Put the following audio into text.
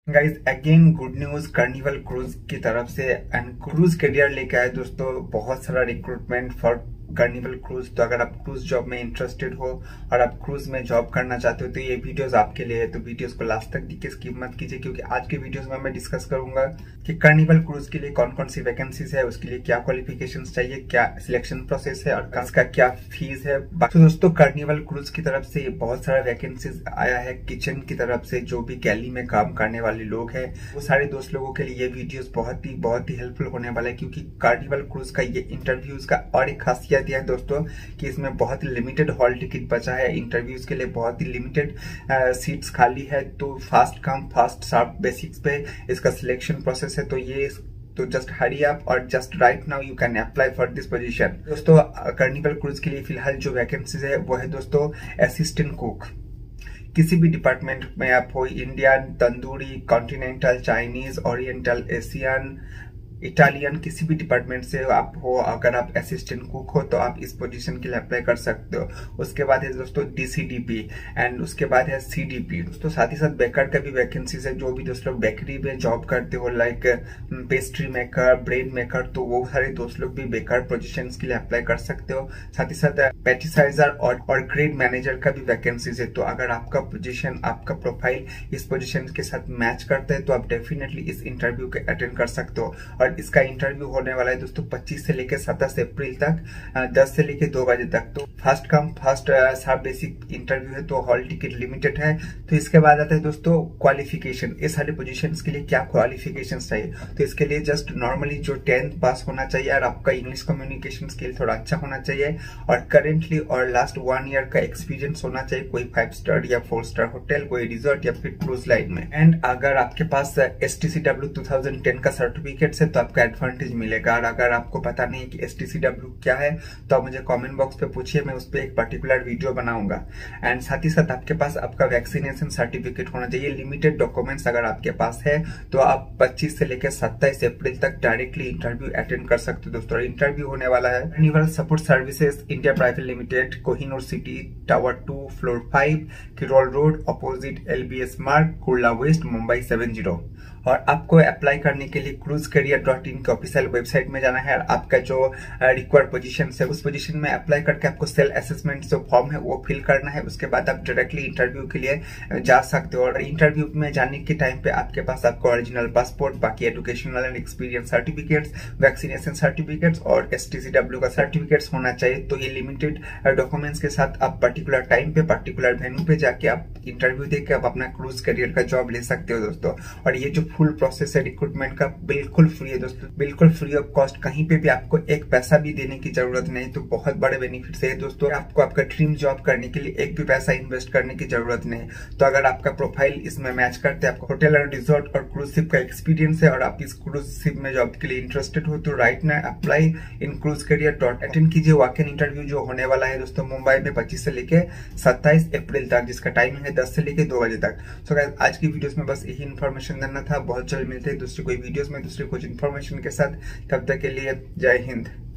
Guys again good news carnival cruise की तरफ से एंड क्रूज करियर लेके आए दोस्तों। बहुत सारा रिक्रूटमेंट फॉर कार्निवल क्रूज। तो अगर आप क्रूज जॉब में इंटरेस्टेड हो और आप क्रूज में जॉब करना चाहते हो तो ये वीडियोस आपके लिए है। तो वीडियोस को लास्ट तक देखिए, स्किप मत कीजिए, क्योंकि आज के वीडियोस में मैं डिस्कस करूंगा कि कार्निवल क्रूज के लिए कौन कौन सी वैकेंसीज है, उसके लिए क्या क्वालिफिकेशन चाहिए, क्या सिलेक्शन प्रोसेस है और इसका क्या फीस है। तो दोस्तों कार्निवल क्रूज की तरफ से बहुत सारा वैकेंसीज आया है किचन की तरफ से। जो भी गैली में काम करने वाले लोग हैं वो सारे दोस्त लोगों के लिए ये वीडियोस बहुत ही हेल्पफुल होने वाला है, क्योंकि कार्निवल क्रूज का ये इंटरव्यूज का और एक खासियत यह है दोस्तों कि इसमें बहुत ही लिमिटेड हॉल टिकट बचा है। इंटरव्यूज के लिए बहुत ही लिमिटेड सीट्स खाली है। तो first come first serve basis पे इसका सिलेक्शन प्रोसेस है। तो जस्ट हरी अप और just right now you can apply for this position. दोस्तों कार्निवल क्रूज के लिए फिलहाल जो वैकेंसीज है वो है दोस्तों असिस्टेंट कुक। किसी भी डिपार्टमेंट में आप हो, Indian, tandoori, continental, Chinese, oriental, Asian, Italian, किसी भी डिपार्टमेंट से आप हो, अगर आप असिस्टेंट कुक हो तो आप इस पोजीशन के लिए अप्लाई कर सकते हो। उसके बाद है दोस्तों डीसीडीपी एंड उसके बाद है सीडीपी। दोस्तों साथ ही साथ बेकर का भी वैकेंसीज है। जो भी दोस्त लोग बेकरी में जॉब करते हो like pastry maker, bread maker, तो वो सारे दोस्त लोग भी बेकर पोजीशन के लिए अप्लाई कर सकते हो। साथ ही साथ पैटिसाइजर और ग्रेड मैनेजर का भी वैकेंसीज है। तो अगर आपका पोजीशन, आपका प्रोफाइल इस पोजीशन के साथ मैच करता है तो आप डेफिनेटली इस इंटरव्यू के अटेंड कर सकते हो। और इसका इंटरव्यू होने वाला है दोस्तों 25 से लेकर 27 अप्रैल तक 10 से लेकर 2 बजे तक। तो first come first serve basis interview है, तो हॉल टिकट लिमिटेड है। तो इसके बाद आता है दोस्तों क्वालिफिकेशन। ये सारे पोजीशंस के लिए क्या क्वालिफिकेशन चाहिए, तो इसके लिए जस्ट नॉर्मली जो 10th पास होना चाहिए और आपका इंग्लिश कम्युनिकेशन स्किल थोड़ा अच्छा होना चाहिए और करेंटली और लास्ट 1 ईयर का एक्सपीरियंस होना चाहिए कोई 5 स्टार या 4 स्टार होटल, कोई रिजॉर्ट या फिर क्रूज लाइन में। एंड अगर आपके पास STCW 2010 का सर्टिफिकेट है तो आपका एडवांटेज मिलेगा। और अगर आपको पता नहीं कि STCW क्या है तो आप मुझे कमेंट बॉक्स पे पूछिए, मैं उस पर एक पर्टिकुलर वीडियो बनाऊंगा। एंड साथ ही साथ आपके पास आपका वैक्सीनेशन सर्टिफिकेट होना चाहिए। लिमिटेड डॉक्यूमेंट्स अगर आपके पास है तो आप 25 से लेकर 27 अप्रैल तक डायरेक्टली इंटरव्यू अटेंड कर सकते हो दोस्तों। इंटरव्यू होने वाला है carnival support services India private limited, Kohinoor city, tower 2, floor 5, Kirol road, opposite LBS Marg, Kurla waste, Mumbai 70। और आपको अप्लाई करने के लिए cruisecareer.in के ऑफिशियल वेबसाइट में जाना है और आपका जो रिक्वायर्ड पोजीशन है उस पोजीशन में अप्लाई करके आपको सेल्फ असेसमेंट जो फॉर्म है वो फिल करना है। उसके बाद आप डायरेक्टली इंटरव्यू के लिए जा सकते हो। और इंटरव्यू में जाने के टाइम पे आपके पास आपका ओरिजिनल पासपोर्ट, बाकी educational and experience certificates, vaccination certificates और STCW का सर्टिफिकेट्स होना चाहिए। तो ये लिमिटेड डॉक्यूमेंट्स के साथ आप पर्टिकुलर टाइम पे पर्टिकुलर वेन्यू पे जाके आप इंटरव्यू देके आप अपना क्रूज करियर का जॉब ले सकते हो दोस्तों। और ये जो फुल प्रोसेस है रिक्रूटमेंट का बिल्कुल फ्री है दोस्तों, बिल्कुल फ्री ऑफ कॉस्ट। कहीं पे भी आपको एक पैसा भी देने की जरूरत नहीं। तो बहुत बड़े बेनिफिट्स है दोस्तों। आपको आपका ड्रीम जॉब करने के लिए एक भी पैसा इन्वेस्ट करने की जरूरत नहीं। तो अगर आपका प्रोफाइल इसमें मैच करते हैं, आपको होटल एंड रिजॉर्ट और क्रूज शिप का एक्सपीरियंस है और आप इस क्रूज शिप में जॉब के लिए इंटरेस्टेड हो तो राइट ना अप्लाई इन cruisecareer. अटेंड कीजिए वॉक इन इंटरव्यू जो होने वाला है दोस्तों मुंबई में 25 से लेकर 27 अप्रैल तक, जिसका टाइमिंग है 10 से लेकर 2 बजे तक। सो गाइस आज की वीडियोस में बस यही इन्फॉर्मेशन देना था। बहुत जल्द मिलते हैं दूसरी कोई वीडियोस में दूसरी कुछ इन्फॉर्मेशन के साथ। तब तक के लिए जय हिंद।